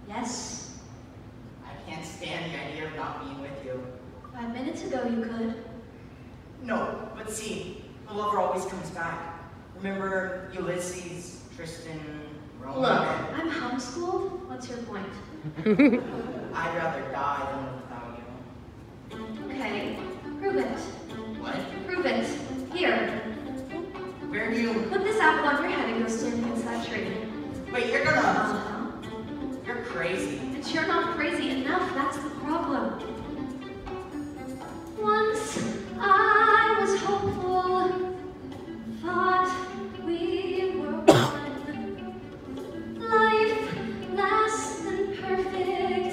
Yes? I can't stand the idea of not being with you. 5 minutes ago you could. No, but see, the lover always comes back. Remember Ulysses, Tristan, Romeo? Look, I'm homeschooled. What's your point? I'd rather die than live without you. Okay, prove it. What? Prove it. Here. Where do you... Put this apple on your head and go stand against that tree. Wait, you're gonna... You're crazy. And you're not crazy enough, that's the problem. Once I was hopeful, thought we were one. Life less than perfect,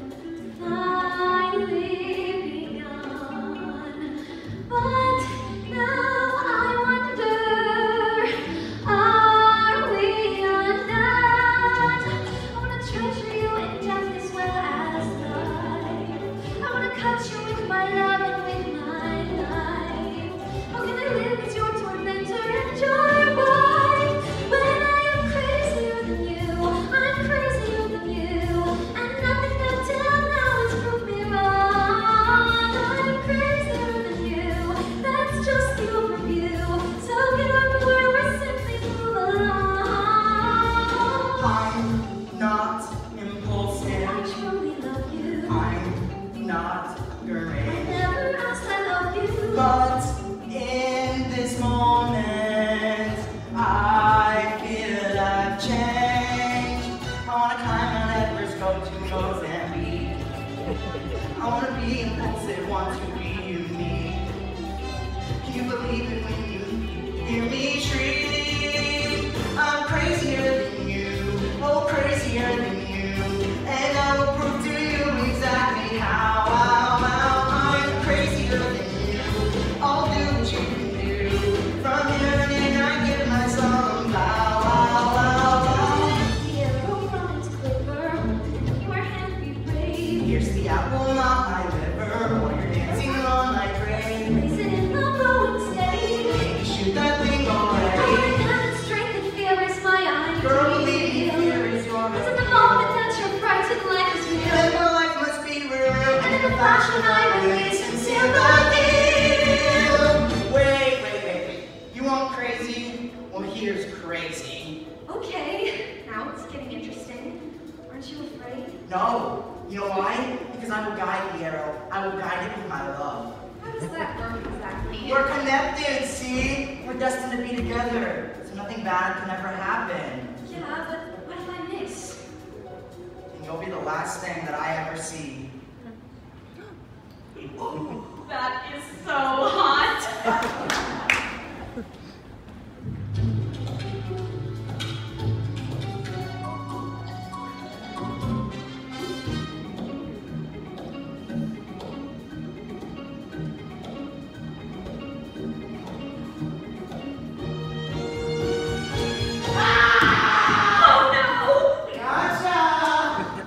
finally begun. But now I wonder, are we undone? I want to treasure you in death as well as life. I want to cut you with my love and with my life. How can I live as your tormentor and your wife? When I am crazier than you, I'm crazier than you, and nothing until now has proved me wrong. I'm crazier than you, that's just the overview. So get over where we're simply move along. I'm not impulsive. I truly love you. I'm not I great. never asked I love you. But in this moment, I feel I've changed. I want to climb Mount Everest, go to Mozambique. I want to be impulsive, want to be unique. Can you believe it when you hear me shriek? I'm crazier than you, oh crazier than you. And I will prove to you exactly how. I'm crazier than you. I'll do what you can do. From here on in, I give my song. The arrow from its quiver, your hand be brave. Here's the apple, not my liver. While you're dancing on my grave. Place it in the bow and stay. Shoot that thing I already. have strength and fear is my ideal. Girl, believe me, here is your Cause in the moment that you're frightened, life is real. And my life must be real. And in the fashion I release and sympathy. Wait. You want crazy? Well, here's crazy. Okay, now it's getting interesting. Aren't you afraid? No. You know why? Because I will guide the arrow. I will guide it with my love. How does that work exactly? We're connected, see? We're destined to be together. So nothing bad can ever happen. Yeah, but what if I miss? And you'll be the last thing that I ever see. That is so hot. Gotcha!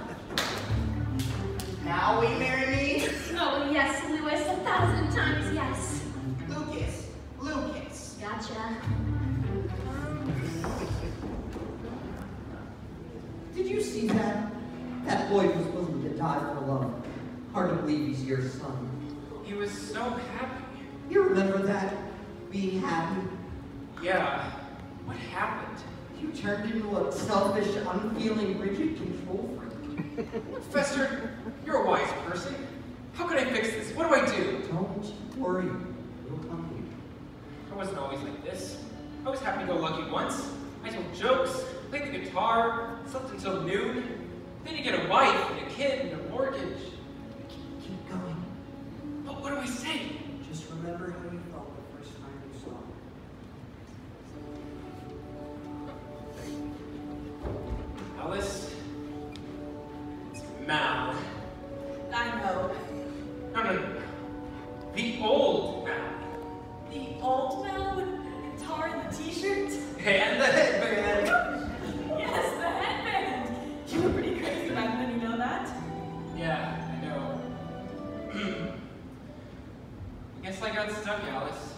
Now we marry me? Oh yes, Lewis, 1,000 times yes. Lucas. Gotcha. Did you see that? That boy was willing to die for love. Hard to believe he's your son. He was so happy. You remember that? Being happy? Yeah. What happened? You turned into a selfish, unfeeling, rigid control freak. Professor, you're a wise person. How can I fix this? What do I do? Don't worry. It'll come to you. I wasn't always like this. I was happy-go-lucky once. I told jokes, played the guitar, slept until noon. Then you get a wife and a kid and a mortgage. Keep going. But what do I say? Just remember how you felt the first time you saw him. Alice? It's Mal. I know. No. The old Mal. The old man with the guitar and the t-shirt? And the headband. Yes, the headband. You were pretty crazy back then, you know that? Yeah, I know. Guess I got stuck, Alice.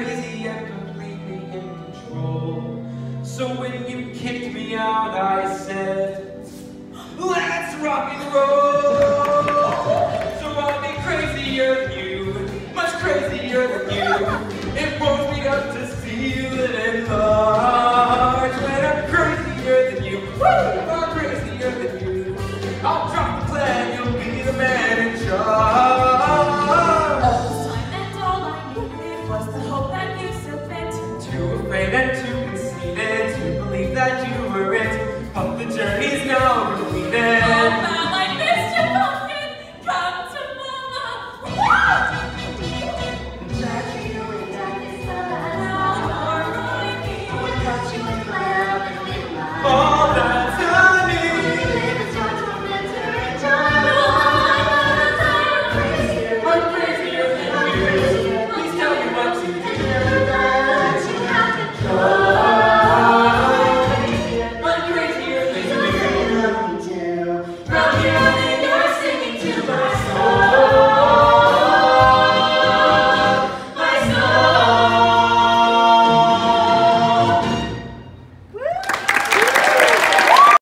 crazy and completely in control. So when you kicked me out, I said, let's rock and roll. So I'll be crazier than you, much crazier than you.